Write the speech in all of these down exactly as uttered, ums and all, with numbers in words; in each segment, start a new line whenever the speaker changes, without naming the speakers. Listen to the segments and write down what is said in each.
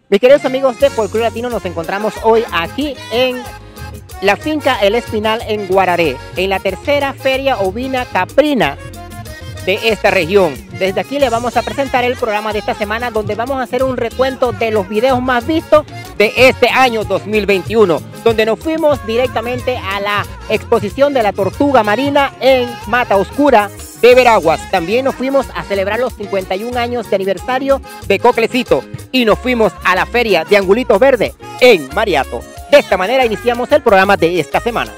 Mis queridos amigos de Folclore Latino, nos encontramos hoy aquí en la finca El Espinal en Guararé, en la tercera feria ovina caprina de esta región. Desde aquí le vamos a presentar el programa de esta semana, donde vamos a hacer un recuento de los videos más vistos de este año dos mil veintiuno, donde nos fuimos directamente a la exposición de la tortuga marina en Mata Oscura de Veraguas. También nos fuimos a celebrar los cincuenta y un años de aniversario de Coclecito y nos fuimos a la feria de Angulitos Verdes en Mariato. De esta manera iniciamos el programa de esta semana.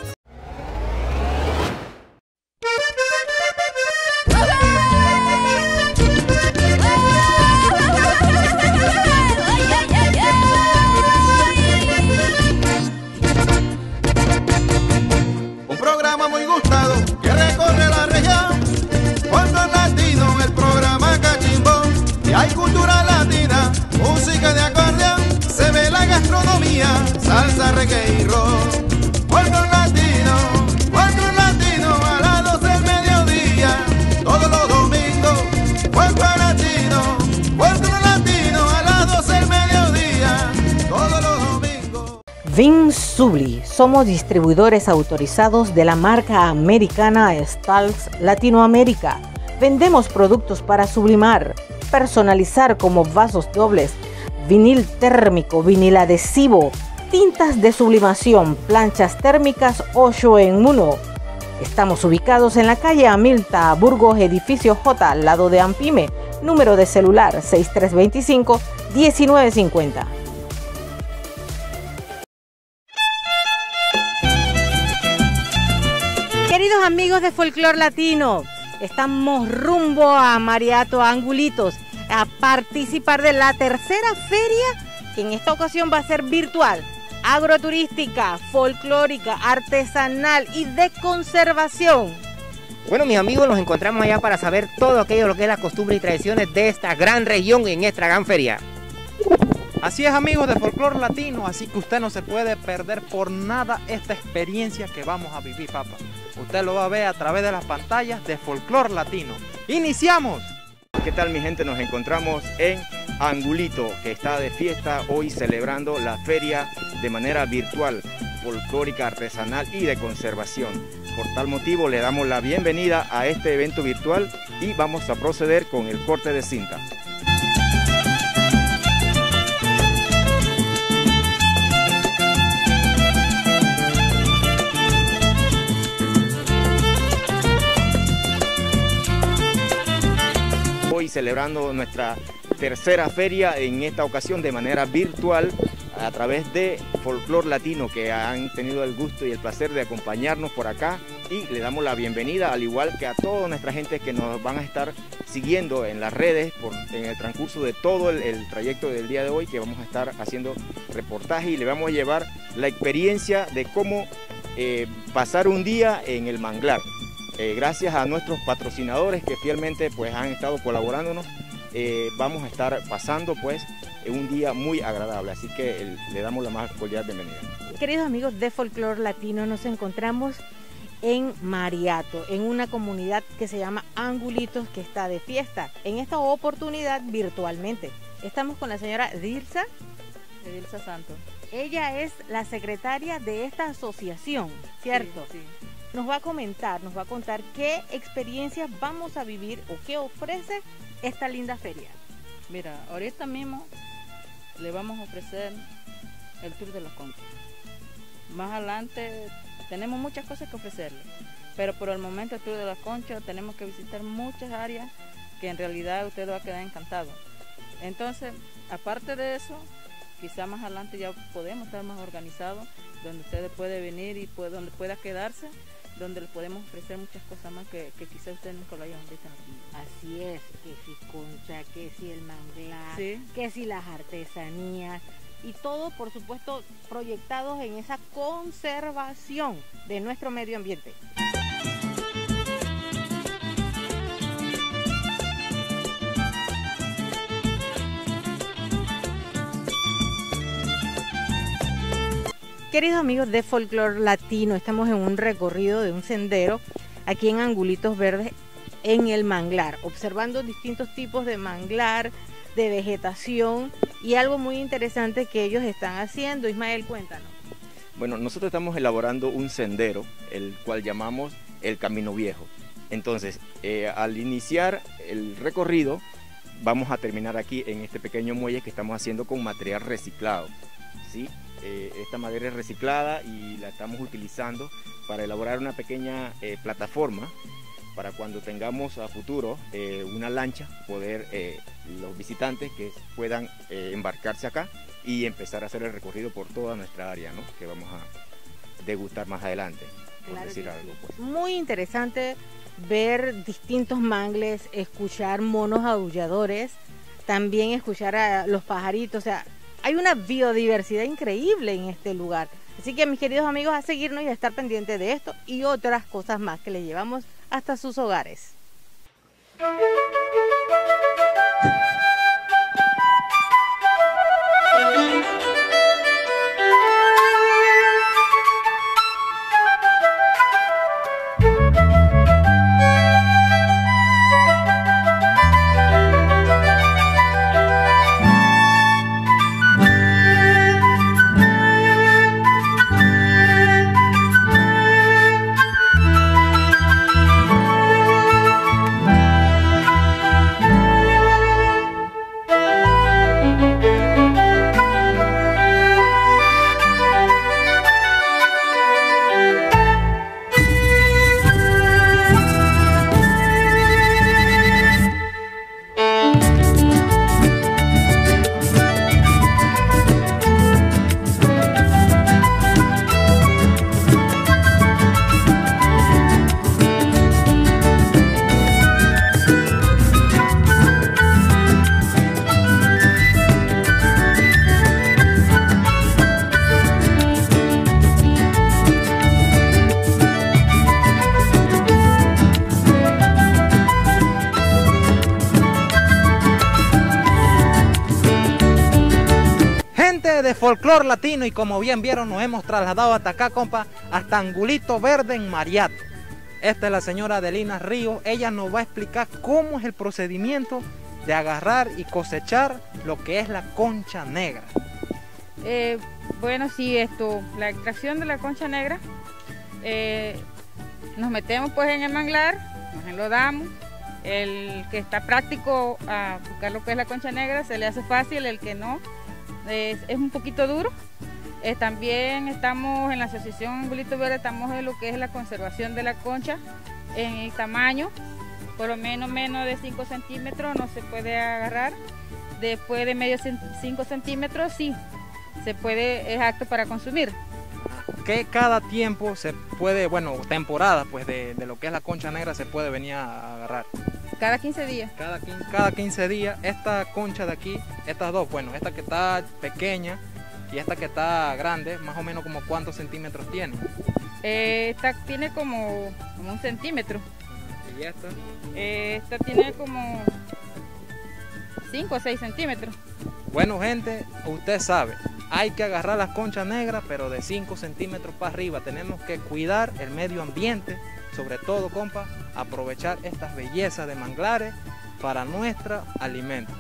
Un programa muy gustado que recorre la región. Folclore Latino, el programa cachimbo. Y hay cultura latina, música de acordeón. Se ve la gastronomía, salsa, reggae y rock. Folclore Latino, Folclore Latino, a las doce del mediodía, todos los domingos. Folclore Latino, Folclore Latino, a las doce del mediodía, todos los domingos.
Vin Subli, somos distribuidores autorizados de la marca americana Stals Latinoamérica. Vendemos productos para sublimar, personalizar como vasos dobles, vinil térmico, vinil adhesivo, tintas de sublimación, planchas térmicas ocho en uno. Estamos ubicados en la calle Amilta, Burgos, edificio J, al lado de Ampime. Número de celular seis tres dos cinco, uno nueve cinco cero. Queridos amigos de Folclore Latino, estamos rumbo a Mariato, a Angulitos, a participar de la tercera feria, que en esta ocasión va a ser virtual, agroturística, folclórica, artesanal y de conservación.
Bueno, mis amigos, nos encontramos allá para saber todo aquello lo que es las costumbres y tradiciones de esta gran región en esta gran feria.
Así es, amigos de Folclore Latino, así que usted no se puede perder por nada esta experiencia que vamos a vivir, papá. Usted lo va a ver a través de las pantallas de Folclore Latino. ¡Iniciamos!
¿Qué tal, mi gente? Nos encontramos en Angulito, que está de fiesta hoy celebrando la feria de manera virtual, folclórica, artesanal y de conservación. Por tal motivo le damos la bienvenida a este evento virtual y vamos a proceder con el corte de cinta. Hoy celebrando nuestra tercera feria, en esta ocasión de manera virtual, a través de Folclore Latino, que han tenido el gusto y el placer de acompañarnos por acá, y le damos la bienvenida, al igual que a toda nuestra gente que nos van a estar siguiendo en las redes por, en el transcurso de todo el, el trayecto del día de hoy, que vamos a estar haciendo reportaje y le vamos a llevar la experiencia de cómo eh, pasar un día en el manglar. Eh, gracias a nuestros patrocinadores que fielmente pues han estado colaborándonos, eh, vamos a estar pasando pues un día muy agradable, así que el, le damos la más cordial bienvenida.
Queridos amigos de Folclore Latino, nos encontramos en Mariato, en una comunidad que se llama Angulitos, que está de fiesta, en esta oportunidad virtualmente. Estamos con la señora Dilsa,
Dilsa Santos.
Ella es la secretaria de esta asociación, ¿cierto?
Sí, sí.
Nos va a comentar, nos va a contar qué experiencias vamos a vivir o qué ofrece esta linda feria.
Mira, ahorita mismo le vamos a ofrecer el tour de las conchas. Más adelante tenemos muchas cosas que ofrecerle, pero por el momento el tour de las conchas tenemos que visitar muchas áreas que en realidad usted va a quedar encantado. Entonces, aparte de eso, quizá más adelante ya podemos estar más organizados, donde usted puede venir y puede, donde pueda quedarse, donde le podemos ofrecer muchas cosas más que, que quizá usted nunca lo hayan visto en la vida.
Así es, que si concha, que si el manglar,
Sí.
que si las artesanías y todo, por supuesto, proyectados en esa conservación de nuestro medio ambiente. Queridos amigos de Folclore Latino, estamos en un recorrido de un sendero aquí en Angulitos Verdes, en el manglar, observando distintos tipos de manglar, de vegetación y algo muy interesante que ellos están haciendo. Ismael, cuéntanos.
Bueno, nosotros estamos elaborando un sendero, el cual llamamos el Camino Viejo. Entonces, eh, al iniciar el recorrido, vamos a terminar aquí en este pequeño muelle que estamos haciendo con material reciclado, ¿sí? Eh, esta madera es reciclada y la estamos utilizando para elaborar una pequeña eh, plataforma para cuando tengamos a futuro eh, una lancha, poder eh, los visitantes que puedan eh, embarcarse acá y empezar a hacer el recorrido por toda nuestra área, ¿no? Que vamos a degustar más adelante, por
Claro
decir
que
algo, pues.
Muy interesante ver distintos mangles, escuchar monos aulladores, también escuchar a los pajaritos, o sea, hay una biodiversidad increíble en este lugar. Así que mis queridos amigos, a seguirnos y a estar pendientes de esto y otras cosas más que les llevamos hasta sus hogares.
De Folclor Latino, y como bien vieron nos hemos trasladado hasta acá, compa, hasta Angulito Verde en Mariato. Esta es la señora Adelina Ríos, ella nos va a explicar cómo es el procedimiento de agarrar y cosechar lo que es la concha negra.
Eh, bueno, sí, esto, la extracción de la concha negra, eh, nos metemos pues en el manglar, nos enlodamos. El que está práctico a buscar lo que es la concha negra se le hace fácil, el que no es, es un poquito duro. Eh, también estamos en la asociación Angulito Verde, estamos en lo que es la conservación de la concha en el tamaño, por lo menos menos de cinco centímetros no se puede agarrar, después de medio cinco centímetros sí, se puede, es apto para consumir.
Que cada tiempo se puede, bueno, temporada pues de, de lo que es la concha negra se puede venir a agarrar.
Cada quince días.
Cada, cada quince días, esta concha de aquí, estas dos, bueno, esta que está pequeña y esta que está grande, más o menos como cuántos centímetros tiene.
Eh, esta tiene como, como un centímetro.
¿Y esta?
Eh, esta tiene como cinco o seis centímetros.
Bueno, gente, usted sabe, hay que agarrar las conchas negras, pero de cinco centímetros para arriba. Tenemos que cuidar el medio ambiente, sobre todo, compa, aprovechar estas bellezas de manglares para nuestro alimento.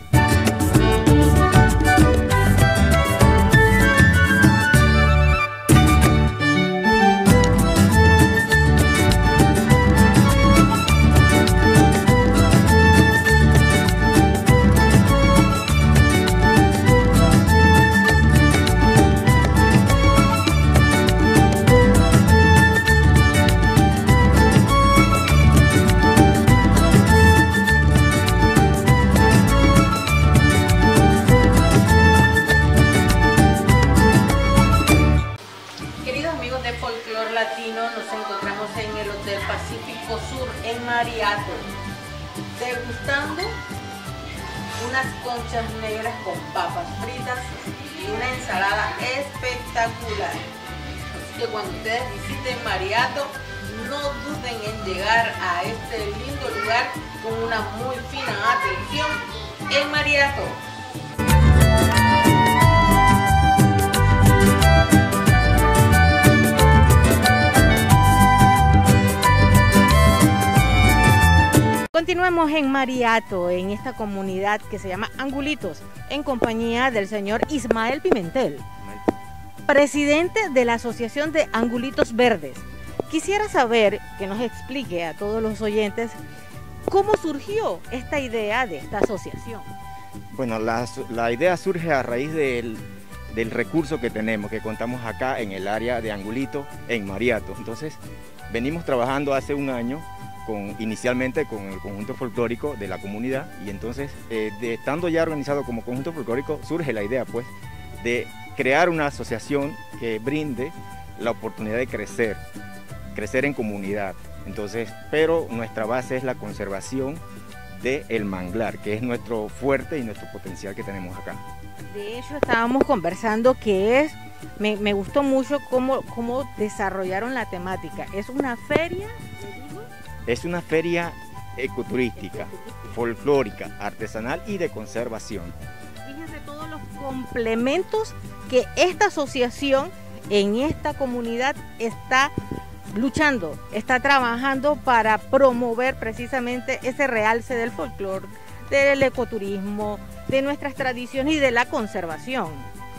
Mariato, degustando unas conchas negras con papas fritas y una ensalada espectacular. Así que cuando ustedes visiten Mariato, no duden en llegar a este lindo lugar con una muy fina atención en Mariato. Continuamos continuamos en Mariato, en esta comunidad que se llama Angulitos, en compañía del señor Ismael Pimentel, presidente de la Asociación de Angulitos Verdes. Quisiera saber que nos explique a todos los oyentes cómo surgió esta idea de esta asociación.
Bueno, la, la idea surge a raíz del, del recurso que tenemos, que contamos acá en el área de Angulito, en Mariato. Entonces, venimos trabajando hace un año, con, inicialmente con el conjunto folclórico de la comunidad, y entonces, eh, de, estando ya organizado como conjunto folclórico, surge la idea, pues, de crear una asociación que brinde la oportunidad de crecer, crecer en comunidad. Entonces, pero nuestra base es la conservación del manglar, que es nuestro fuerte y nuestro potencial que tenemos acá.
De hecho, estábamos conversando que es, me, me gustó mucho cómo, cómo desarrollaron la temática. Es una feria,
es una feria ecoturística, folclórica, artesanal y de conservación.
Fíjense todos los complementos que esta asociación en esta comunidad está luchando, está trabajando para promover precisamente ese realce del folclore, del ecoturismo, de nuestras tradiciones y de la conservación.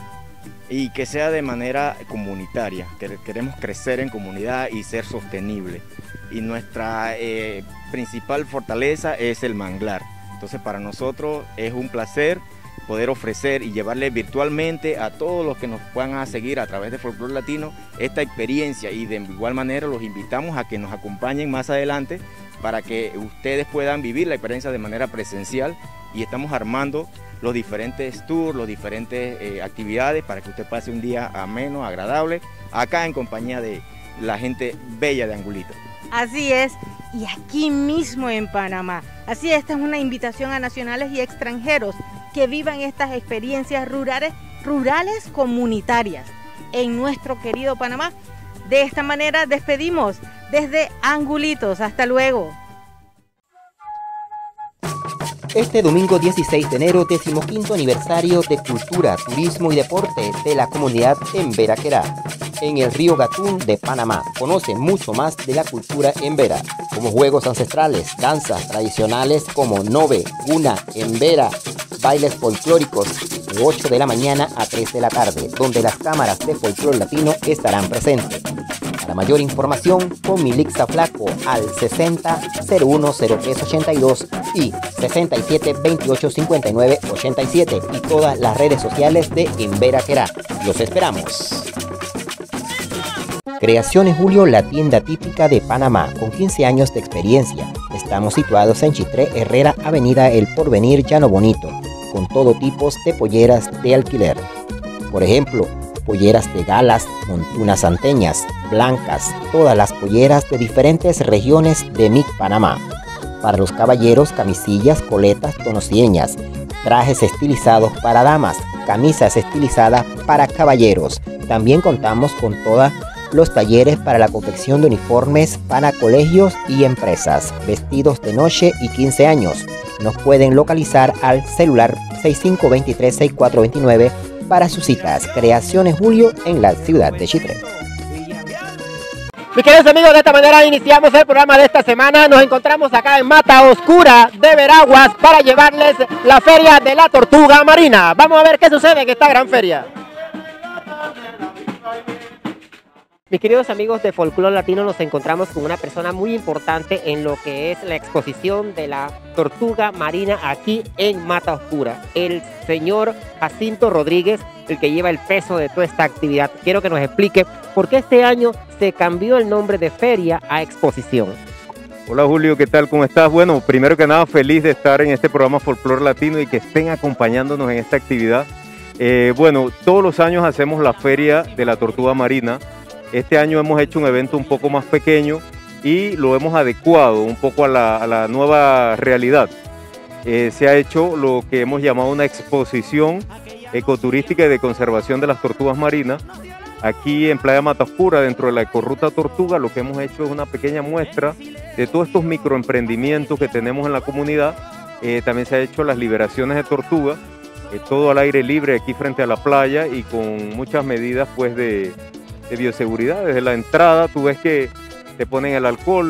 Y que sea de manera comunitaria, que queremos crecer en comunidad y ser sostenible. Y nuestra eh, principal fortaleza es el manglar. Entonces para nosotros es un placer poder ofrecer y llevarle virtualmente a todos los que nos puedan a seguir a través de Folclor Latino esta experiencia, y de igual manera los invitamos a que nos acompañen más adelante para que ustedes puedan vivir la experiencia de manera presencial, y estamos armando los diferentes tours, las diferentes eh, actividades para que usted pase un día ameno, agradable, acá en compañía de la gente bella de Angulito.
Así es, y aquí mismo en Panamá. Así es, esta es una invitación a nacionales y extranjeros que vivan estas experiencias rurales, rurales comunitarias en nuestro querido Panamá. De esta manera despedimos desde Angulitos. Hasta luego.
Este domingo dieciséis de enero, decimoquinto aniversario de Cultura, Turismo y Deporte de la comunidad Embera-Querá, en el río Gatún de Panamá. Conoce mucho más de la cultura embera, como juegos ancestrales, danzas tradicionales como nove, guna, embera, bailes folclóricos de ocho de la mañana a tres de la tarde, donde las cámaras de folclore latino estarán presentes. Para mayor información, con Milixa Flaco al sesenta, cero uno, cero tres, ochenta y dos y sesenta y siete, veintiocho, cincuenta y nueve, ochenta y siete y todas las redes sociales de Embera-Querá. Los esperamos. Creaciones Julio, la tienda típica de Panamá, con quince años de experiencia. Estamos situados en Chitré Herrera, Avenida El Porvenir, Llano Bonito, con todo tipo de polleras de alquiler. Por ejemplo, polleras de galas, montunas anteñas, blancas, todas las polleras de diferentes regiones de M I C Panamá. Para los caballeros, camisillas, coletas, tonosieñas, trajes estilizados para damas, camisas estilizadas para caballeros. También contamos con todos los talleres para la confección de uniformes para colegios y empresas, vestidos de noche y quince años. Nos pueden localizar al celular seis cinco dos tres, seis cuatro dos nueve para sus citas. Creaciones Julio en la ciudad de Chitré. Mis queridos amigos, de esta manera iniciamos el programa de esta semana. Nos encontramos acá en Mata Oscura de Veraguas para llevarles la Feria de la Tortuga Marina. Vamos a ver qué sucede en esta gran feria. Mis queridos amigos de Folclor Latino, nos encontramos con una persona muy importante en lo que es la exposición de la tortuga marina aquí en Mata Oscura. El señor Jacinto Rodríguez, el que lleva el peso de toda esta actividad. Quiero que nos explique por qué este año se cambió el nombre de feria a exposición.
Hola Julio, ¿qué tal? ¿Cómo estás? Bueno, primero que nada, feliz de estar en este programa Folclor Latino y que estén acompañándonos en esta actividad. Eh, bueno, todos los años hacemos la Feria de la Tortuga Marina. Este año hemos hecho un evento un poco más pequeño y lo hemos adecuado un poco a la, a la nueva realidad. Eh, se ha hecho lo que hemos llamado una exposición ecoturística y de conservación de las tortugas marinas. Aquí en Playa Mata Oscura, dentro de la Ecorruta Tortuga, lo que hemos hecho es una pequeña muestra de todos estos microemprendimientos que tenemos en la comunidad. Eh, también se ha hecho las liberaciones de tortugas, eh, todo al aire libre aquí frente a la playa y con muchas medidas pues de, de bioseguridad. Desde la entrada tú ves que te ponen el alcohol,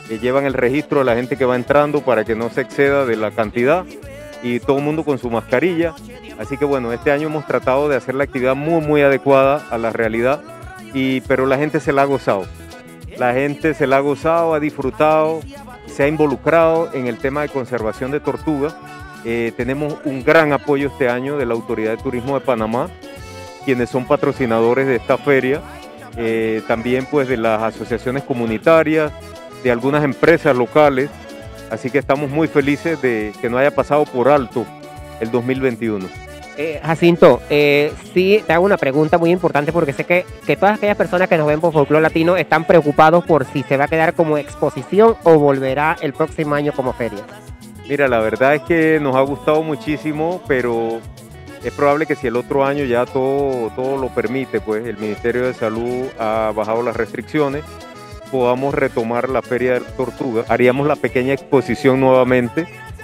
eh, llevan el registro de la gente que va entrando para que no se exceda de la cantidad y todo el mundo con su mascarilla. Así que bueno, este año hemos tratado de hacer la actividad muy muy adecuada a la realidad, y, pero la gente se la ha gozado. La gente se la ha gozado, ha disfrutado, se ha involucrado en el tema de conservación de tortugas. Eh, tenemos un gran apoyo este año de la Autoridad de Turismo de Panamá, quienes son patrocinadores de esta feria, eh, también pues de las asociaciones comunitarias, de algunas empresas locales, así que estamos muy felices de que no haya pasado por alto el dos mil veintiuno.
Eh, Jacinto, eh, sí te hago una pregunta muy importante porque sé que, que todas aquellas personas que nos ven por Folclor Latino están preocupados por si se va a quedar como exposición o volverá el próximo año como feria.
Mira, la verdad es que nos ha gustado muchísimo, pero es probable que si el otro año ya todo, todo lo permite, pues el Ministerio de Salud ha bajado las restricciones, podamos retomar la Feria de Tortuga. Haríamos la pequeña exposición nuevamente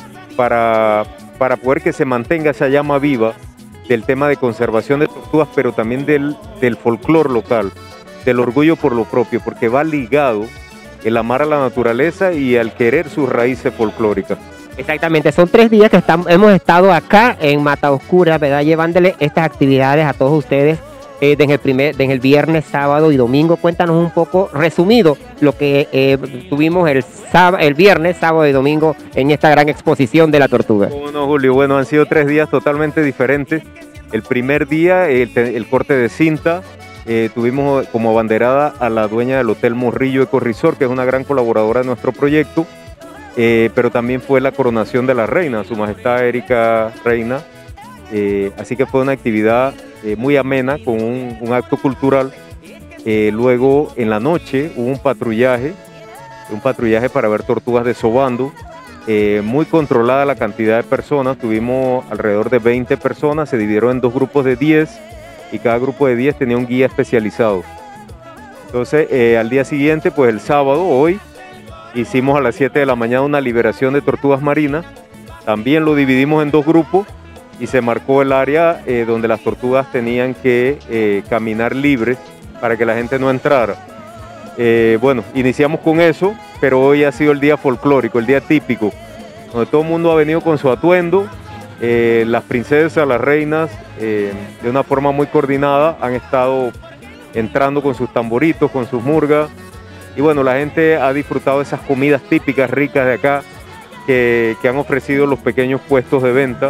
para, para poder que se mantenga esa llama viva del tema de conservación de tortugas, pero también del, del folclor local, del orgullo por lo propio, porque va ligado el amar a la naturaleza y al querer sus raíces folclóricas.
Exactamente, son tres días que estamos, hemos estado acá en Mata Oscura, ¿verdad? Llevándole estas actividades a todos ustedes eh, desde, el primer, desde el viernes, sábado y domingo. Cuéntanos un poco, resumido, lo que eh, tuvimos el, sábado, el viernes, sábado y domingo en esta gran exposición de la tortuga.
Bueno, Julio, bueno, han sido tres días totalmente diferentes. El primer día, el, el corte de cinta, eh, tuvimos como abanderada a la dueña del Hotel Morrillo Eco Resort, que es una gran colaboradora de nuestro proyecto. Eh, pero también fue la coronación de la reina, Su Majestad Erika Reina, eh, así que fue una actividad eh, muy amena con un, un acto cultural. Eh, luego en la noche hubo un patrullaje, un patrullaje para ver tortugas desobando, eh, muy controlada la cantidad de personas, tuvimos alrededor de veinte personas, se dividieron en dos grupos de diez y cada grupo de diez tenía un guía especializado. Entonces eh, al día siguiente, pues el sábado, hoy, hicimos a las siete de la mañana una liberación de tortugas marinas. También lo dividimos en dos grupos y se marcó el área eh, donde las tortugas tenían que eh, caminar libres para que la gente no entrara. Eh, bueno, iniciamos con eso, pero hoy ha sido el día folclórico, el día típico, donde todo el mundo ha venido con su atuendo. Eh, las princesas, las reinas, eh, de una forma muy coordinada, han estado entrando con sus tamboritos, con sus murgas. Y bueno, la gente ha disfrutado de esas comidas típicas ricas de acá que, que han ofrecido los pequeños puestos de venta.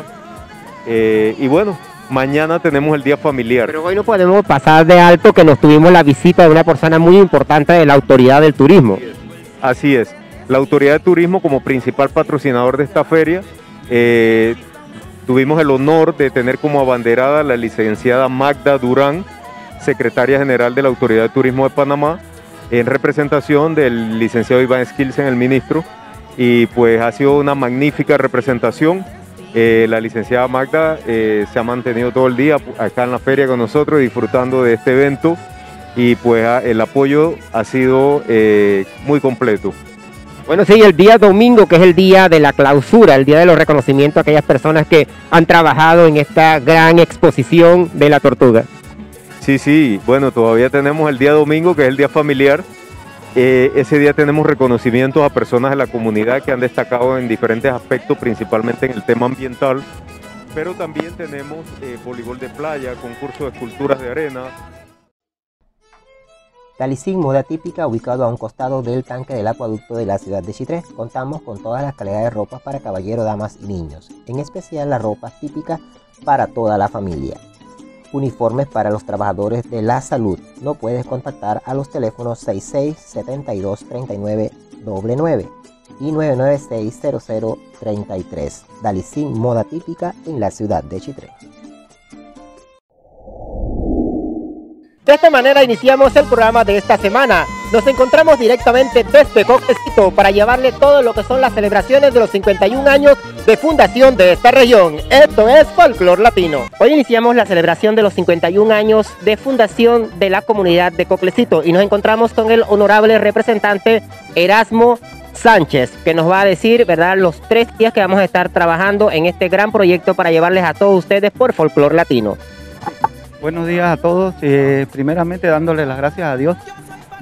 Eh, y bueno, mañana tenemos el día familiar.
Pero hoy no podemos pasar de alto que nos tuvimos la visita de una persona muy importante de la Autoridad del Turismo.
Así es, la Autoridad de Turismo como principal patrocinador de esta feria, eh, tuvimos el honor de tener como abanderada a la licenciada Magda Durán, secretaria general de la Autoridad de Turismo de Panamá, en representación del licenciado Iván Skilsen, el ministro, y pues ha sido una magnífica representación. Eh, la licenciada Magda eh, se ha mantenido todo el día acá en la feria con nosotros disfrutando de este evento y pues el apoyo ha sido eh, muy completo.
Bueno, sí, el día domingo, que es el día de la clausura, el día de los reconocimientos a aquellas personas que han trabajado en esta gran exposición de la tortuga.
Sí, sí, bueno, todavía tenemos el día domingo, que es el día familiar. Eh, ese día tenemos reconocimientos a personas de la comunidad que han destacado en diferentes aspectos, principalmente en el tema ambiental, pero también tenemos eh, voleibol de playa, concurso de esculturas de arena.
Dalicín, moda típica, ubicado a un costado del tanque del acueducto de la ciudad de Chitré. Contamos con todas las calidades de ropas para caballeros, damas y niños, en especial las ropas típicas para toda la familia. Uniformes para los trabajadores de la salud. No puedes contactar a los teléfonos sesenta y seis, setenta y dos, treinta y nueve, nueve nueve y nueve nueve seis, cero cero treinta y tres. Dalicín, moda típica en la ciudad de Chitré.
De esta manera iniciamos el programa de esta semana. Nos encontramos directamente desde Coclecito para llevarle todo lo que son las celebraciones de los cincuenta y un años de fundación de esta región. Esto es Folclor Latino. Hoy iniciamos la celebración de los cincuenta y un años de fundación de la comunidad de Coclecito y nos encontramos con el honorable representante Erasmo Sánchez, que nos va a decir, ¿verdad?, los tres días que vamos a estar trabajando en este gran proyecto para llevarles a todos ustedes por Folclor Latino.
Buenos días a todos, eh, primeramente dándole las gracias a Dios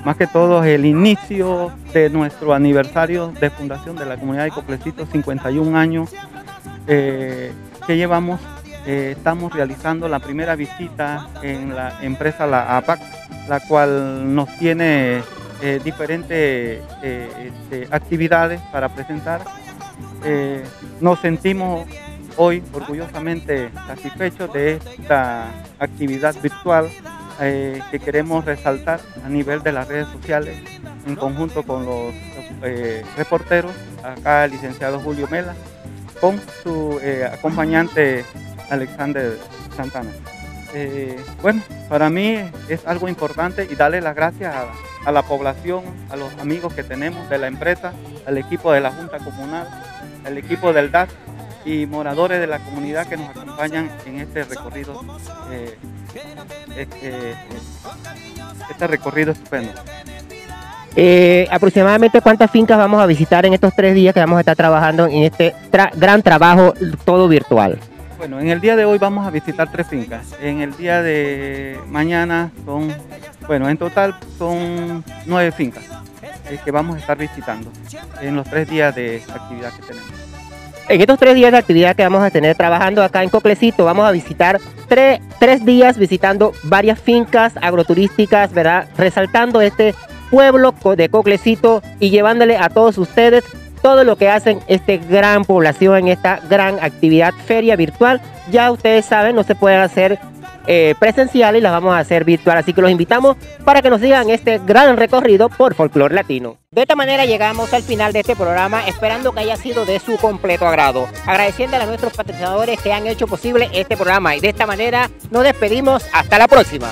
más que todo el inicio de nuestro aniversario de fundación de la comunidad de Coclecito, cincuenta y un años eh, que llevamos. Eh, estamos realizando la primera visita en la empresa la A P A C, la cual nos tiene eh, diferentes eh, este, actividades para presentar. Eh, nos sentimos hoy orgullosamente satisfechos de esta actividad virtual eh, que queremos resaltar a nivel de las redes sociales en conjunto con los eh, reporteros, acá el licenciado Julio Mela, con su eh, acompañante Alexander Santana. Eh, bueno, para mí es algo importante y darle las gracias a, a la población, a los amigos que tenemos de la empresa, al equipo de la Junta Comunal, al equipo del D A S y moradores de la comunidad que nos acompañan en este recorrido, eh, este, este recorrido estupendo.
Eh, aproximadamente cuántas fincas vamos a visitar en estos tres días que vamos a estar trabajando en este tra gran trabajo todo virtual.
Bueno, en el día de hoy vamos a visitar tres fincas. En el día de mañana son, bueno, en total son nueve fincas eh, que vamos a estar visitando en los tres días de actividad que tenemos.
En estos tres días de actividad que vamos a tener trabajando acá en Coclecito, vamos a visitar tres, tres días visitando varias fincas agroturísticas, ¿verdad? Resaltando este pueblo de Coclecito y llevándole a todos ustedes todo lo que hacen esta gran población en esta gran actividad feria virtual. Ya ustedes saben, no se pueden hacer eh, presenciales y las vamos a hacer virtual, así que los invitamos para que nos sigan este gran recorrido por Folclor Latino. De esta manera llegamos al final de este programa, esperando que haya sido de su completo agrado, agradeciéndole a nuestros patrocinadores que han hecho posible este programa, y de esta manera nos despedimos. Hasta la próxima.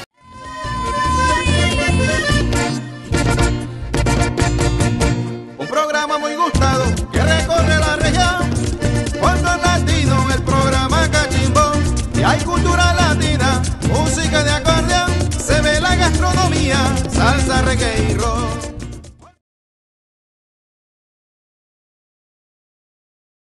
Un programa muy gustado que recorre la región, Folclor Latino, el programa Cachimbo. Y hay cultura latina, música de acordeón, se ve la gastronomía, salsa, reggae y rock.